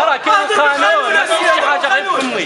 راه كاين القانون شي حاجه غير فمي.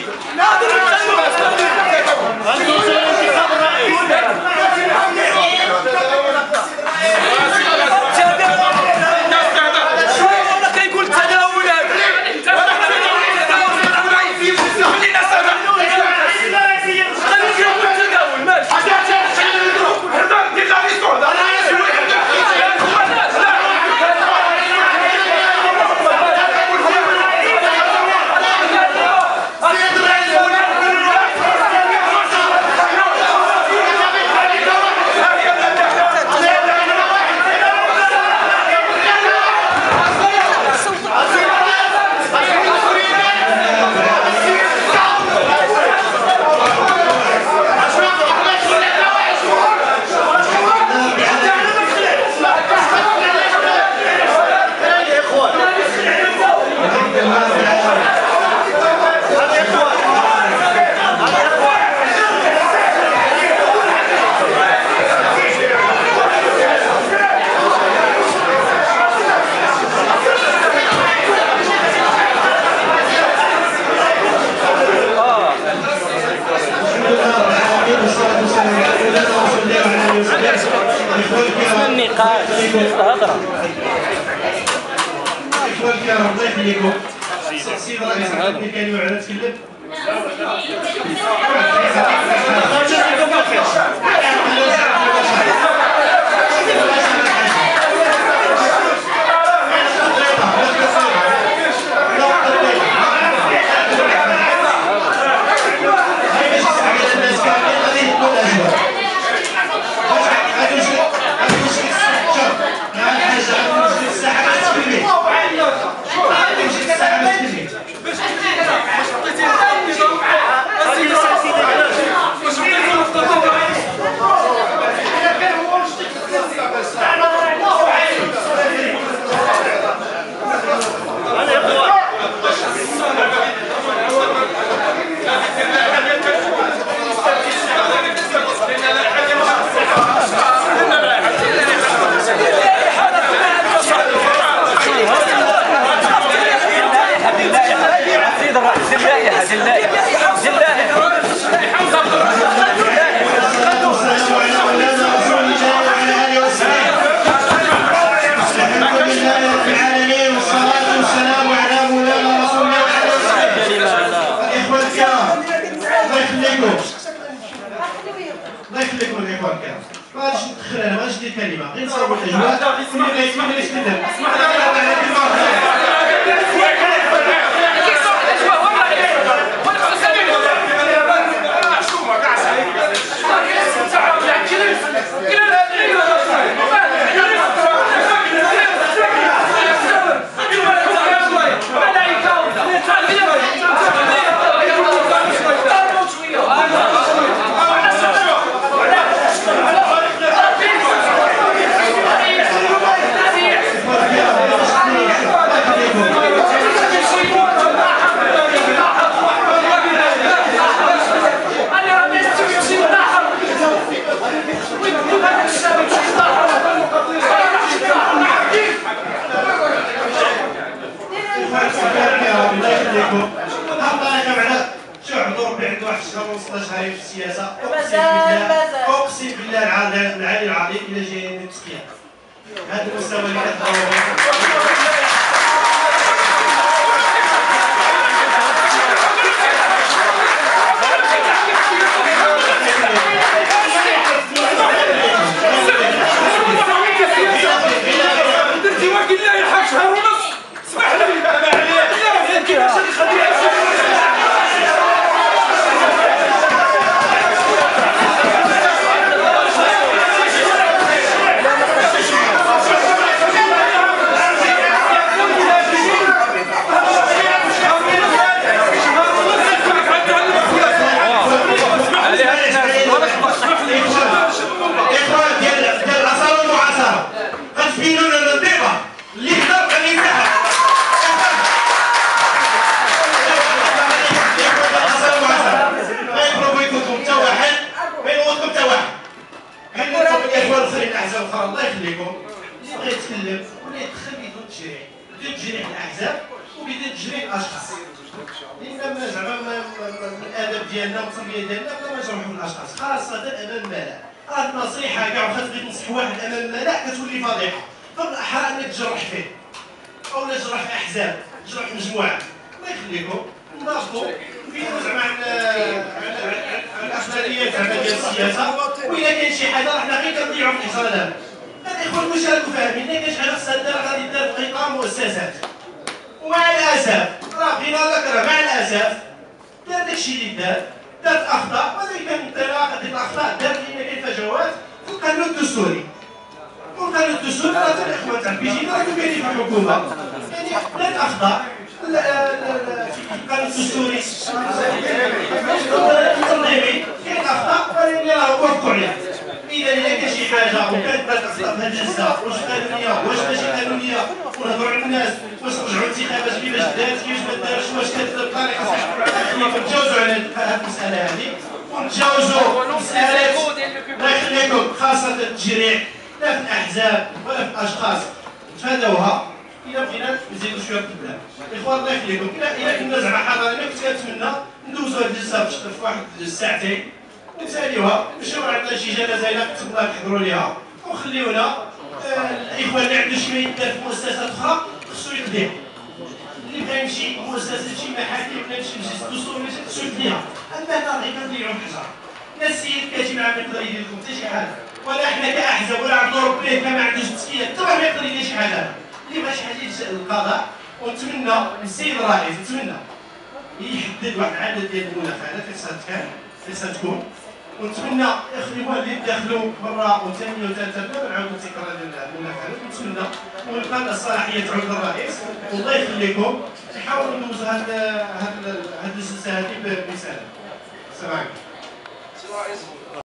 النقاش الهضره اخوان الكرام الله يخليكم السيد الرئيس عندك كلمه على تكلم الله يخليكم الاخوان الكرام ما غاديش ندخل انا ما غاديش ندير كلمه غير نصاوبوا الاجواء اسمح لي نتكلم في السياسه اقسم بالله العلي العظيم الى جايين التسقيه هذا المستوى اللي تجري الاشخاص. لان ما زعما من الادب ديالنا والتربيه ديالنا بلا ما نجرحوا الاشخاص، خاصه امام الملأ. هاد النصيحه كاع واخا تبغي تنصح واحد امام الملأ كتولي فضيحه، فبالاحرى انك تجرح فيه او تجرح في احزاب، تجرح في مجموعه. الله يخليكم نضافوا نفيدوا زعما على الاخلاقيات زعما ديال السياسه، واذا كاين شي حاجه راه حنا غير كنضيعوا في الحصانات. هاد الاخوان واش راكم فاهمين؟ الا كان شي حاجه خصها دار غادي دار في اطار مؤسسات. ومع الاسف راه بغينا ذكرها، مع الاسف دار داكشي اللي دارت اخطاء، ولكن دار هذيك الاخطاء دارت لان كاين فجوات في القانون الدستوري. والقانون الدستوري راه حتى الاخوان تاع البيجي راكم كاينين في الحكومه، يعني دارت اخطاء في القانون الدستوري التنظيمي كاين اخطاء ولكن راه وافقوا عليها. اذا كان شي حاجه وكانت دارت اخطاء في هذه الجلسه، واش قانونيه واش ماشي قانونيه، ونهضروا على الناس واش رجعوا الانتخابات كيفاش دارت كيفاش ما دارتش، واش كانت بطريقه صحيحه، نتجاوزوا على هذه المساله هذه ونتجاوزوا مسالات الله يخليكم خاصه التجريح لا في الاحزاب ولا في الاشخاص، نتفاداوها. الا بغينا نزيدوا شويه في البلاد اخوان الله يخليكم. الا كنا زعما حاضرين كنت كنتمنى ندوزوا هذه الجلسه في واحد الساعتين ونساليوها، مشاو عندنا شي جنازه الا كنت الله نحضروا ليها، وخليونا الاخوان اللي عنده شي ما يدار في مؤسسات اخرى خصو يقضيها. اللي بغى يمشي مؤسسه شي محاكم ولا يمشي للدستور خصو يقضيها. اما هنا غير كنضيعوا الحجر. لا السيد الكاتب ما يقدر يدير لكم حتى شي حاجه، ولا حنا كاحزاب ولا عبد ربي كما ما عندوش تسكيه حتى ما يقدر يدير شي حاجه. اللي بغى شي حاجه يجي للقضاء، ونتمنى من السيد الرئيس نتمنى يحدد واحد العدد ديال المداخلات اللي ستكون، ونتمنى الاخوان اللي دخلوا مره وثانيه وثالثه بلا ما نعاودوا تكرار المداخلات، ونتمنى ونلقى الصلاحيه تعود للرئيس. والله يخليكم نحاولوا ندوزوا هذه السلسله هذه بمثال. السلام عليكم.